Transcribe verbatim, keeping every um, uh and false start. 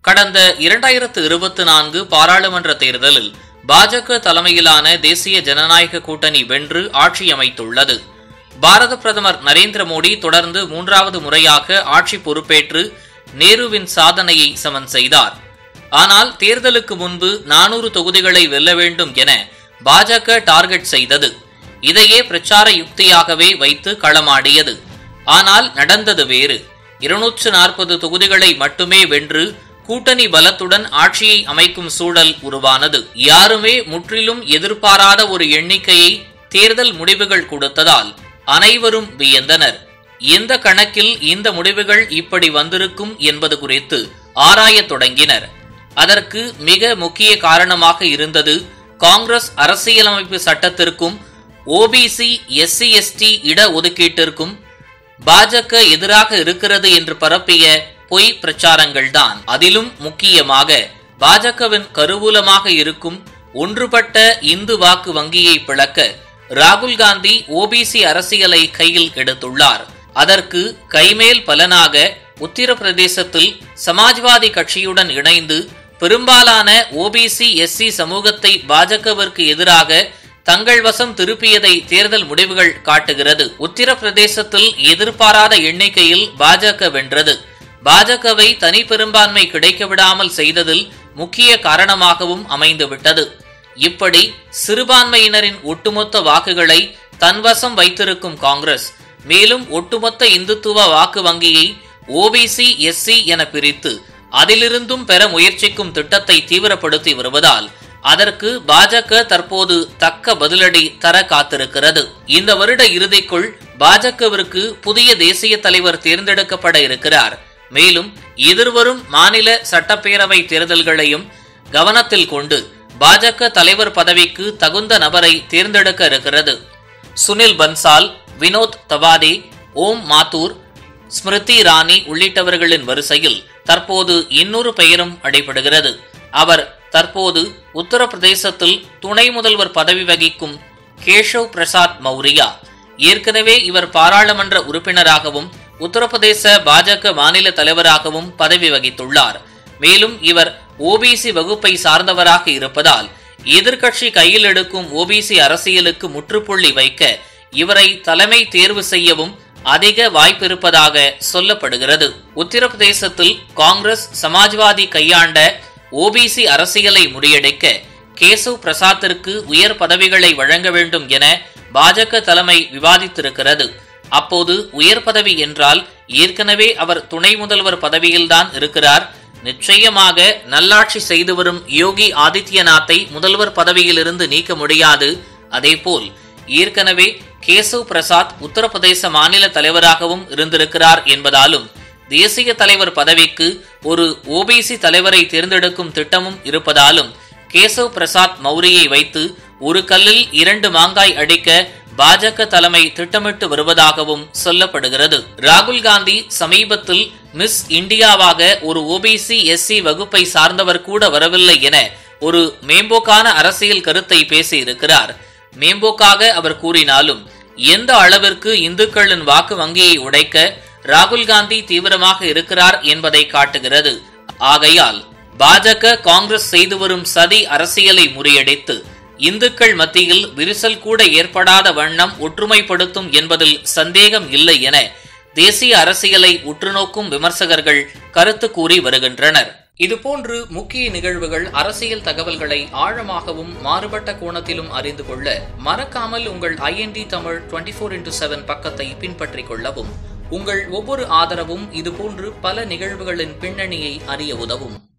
கடந்த இரண்டாயிரத்து இருபத்தி நான்கு பாராளுமன்ற தேர்தலில் பாஜக தலைமையிலான தேசிய ஜனநாயக கூட்டணி வென்று ஆட்சி அமைத்துள்ளது. பாரத பிரதமர் நரேந்திர மோடி தொடர்ந்து மூன்றாவது முறையாக ஆட்சி பொறுப்பேற்று நேருவின் சாதனையை சமன் செய்தார். ஆனால் தேர்தலுக்கு முன்பு நானூறு தொகுதிகளை வெல்ல வேண்டும் என பாஜக டார்கெட் செய்தது. இதையே பிரச்சார யுக்தியாகவே வைத்து களமாடியது. ஆனால் நடந்தது வேறு. இருநூற்று நாற்பது தொகுதிகளை மட்டுமே வென்று கூட்டணி பலத்துடன் ஆட்சியை அமைக்கும் சூழல் உருவானது. யாருமே முற்றிலும் எதிர்பாராத ஒரு எண்ணிக்கையை தேர்தல் முடிவுகள் கொடுத்ததால் அனைவரும் வியந்தனர். எந்த கணக்கில் இந்த முடிவுகள் இப்படி வந்திருக்கும் என்பது குறித்து ஆராயத் தொடங்கினர். அதற்கு மிக முக்கிய காரணமாக இருந்தது காங்கிரஸ் அரசியலமைப்பு சட்டத்திற்கும் ஓபிசி எஸ்சி எஸ்டி இட ஒதுக்கீட்டிற்கும் பாஜக எதிராக இருக்கிறது என்று பரப்பிய பொய் பிரச்சாரங்கள்தான். அதிலும் முக்கியமாக பாஜகவின் கருவூலமாக இருக்கும் ஒன்றுபட்ட இந்து வாக்கு வங்கியை பிளக்க ராகுல் காந்தி ஓபிசி அரசியலை கையில் எடுத்துள்ளார். அதற்கு கைமேல் பலனாக உத்தரப்பிரதேசத்தில் சமாஜ்வாதி கட்சியுடன் இணைந்து பெரும்பாலான ஓபிசி எஸ்சி சமூகத்தை பாஜகவிற்கு எதிராக தங்கள் வசம் திருப்பியதை தேர்தல் முடிவுகள் காட்டுகிறது. உத்தரப்பிரதேசத்தில் எதிர்பாராத எண்ணிக்கையில் பாஜக வென்றது. பாஜகவை தனி பெரும்பான்மை கிடைக்க விடாமல் செய்ததில் முக்கிய காரணமாகவும் அமைந்துவிட்டது. இப்படி சிறுபான்மையினரின் ஒட்டுமொத்த வாக்குகளை தன்வசம் வைத்திருக்கும் காங்கிரஸ் மேலும் ஒட்டுமொத்த இந்துத்துவ வாக்கு வங்கியை ஓபிசி எஸ்சி என பிரித்து அதிலிருந்தும் பெற முயற்சிக்கும் திட்டத்தை தீவிரப்படுத்தி வருவதால் அதற்கு பாஜக தற்போது தக்க பதிலடி தர காத்திருக்கிறது. இந்த வருட இறுதிக்குள் பாஜகவிற்கு புதிய தேசிய தலைவர் தேர்ந்தெடுக்கப்பட இருக்கிறார். மேலும் எதிர்வரும் மாநில சட்டப்பேரவை தேர்தல்களையும் கவனத்தில் கொண்டு பாஜக தலைவர் பதவிக்கு தகுந்த நபரை தேர்ந்தெடுக்க இருக்கிறது. சுனில் பன்சால், வினோத் தவாதே, ஓம் மாத்தூர், ஸ்மிருதி இரானி உள்ளிட்டவர்களின் வரிசையில் தற்போது இன்னொரு பெயரும் அடைபடுகிறது. அவர் தற்போது உத்தரப்பிரதேசத்தில் துணை முதல்வர் பதவி வகிக்கும் கேஷவ் பிரசாத் மௌரியா. ஏற்கனவே இவர் பாராளுமன்ற உறுப்பினராகவும் உத்தரப்பிரதேச பாஜக மாநில தலைவராகவும் பதவி வகித்துள்ளார். மேலும் இவர் ஓபிசி வகுப்பை சார்ந்தவராக இருப்பதால் எதிர்க்கட்சி கையில் எடுக்கும் ஓபிசி அரசியலுக்கு முற்றுப்புள்ளி வைக்க இவரை தலைமை தேர்வு செய்யவும் அதிக வாய்ப்பிருப்பதாக சொல்லப்படுகிறது. உத்தரப்பிரதேசத்தில் காங்கிரஸ் சமாஜ்வாதி கையாண்ட ஓபிசி அரசியலை முறியடிக்க கேசவ் பிரசாத்திற்கு உயர் பதவிகளை வழங்க வேண்டும் என பாஜக தலைமை விவாதித்திருக்கிறது. அப்போது உயர் பதவி என்றால் ஏற்கனவே அவர் துணை முதல்வர் பதவியில்தான் இருக்கிறார். நிச்சயமாக நல்லாட்சி செய்து வரும் யோகி ஆதித்யநாத்தை முதல்வர் பதவியிலிருந்து நீக்க முடியாது. அதேபோல் ஏற்கனவே கேசவ் பிரசாத் உத்தரப்பிரதேச மாநில தலைவராகவும் இருந்திருக்கிறார் என்பதாலும் தேசிய தலைவர் பதவிக்கு ஒரு ஓபிசி தலைவரை தேர்ந்தெடுக்கும் திட்டமும் இருப்பதாலும் கேசவ் பிரசாத் மௌரியை வைத்து ஒரு கல்லில் இரண்டு மாங்காய் அடிக்க பாஜக தலைமை திட்டமிட்டு வருவதாகவும் சொல்லப்படுகிறது. ராகுல் காந்தி சமீபத்தில் மிஸ் இந்தியாவாக ஒரு ஓபிசி எஸ்சி வகுப்பை சார்ந்தவர் கூட வரவில்லை என ஒரு மேம்போக்கான அரசியல் கருத்தை பேசியிருக்கிறார். மேம்போக்காக அவர் கூறினாலும் எந்த அளவிற்கு இந்துக்களின் வாக்கு வங்கியை உடைக்க ராகுல் காந்தி தீவிரமாக இருக்கிறார் என்பதை காட்டுகிறது. ஆகையால் பாஜக காங்கிரஸ் செய்து வரும் சதி அரசியலை முறியடித்து இந்துக்கள் மத்தியில் விரிசல் கூட ஏற்படாத வண்ணம் ஒற்றுமைப்படுத்தும் என்பதில் சந்தேகம் இல்லை என தேசிய அரசியலை உற்றுநோக்கும் விமர்சகர்கள் கருத்து கூறி வருகின்றனர். இதுபோன்று முக்கிய நிகழ்வுகள், அரசியல் தகவல்களை ஆழமாகவும் மாறுபட்ட கோணத்திலும் அறிந்து கொள்ள மறக்காமல் உங்கள் ஐஎன்டி தமிழ் இருபத்தி நான்கு இன்டு ஏழு பக்கத்தை பின்பற்றிக் கொள்ளவும். உங்கள் ஒவ்வொரு ஆதரவும் இதுபோன்று பல நிகழ்வுகளின் பின்னணியை அறிய உதவும்.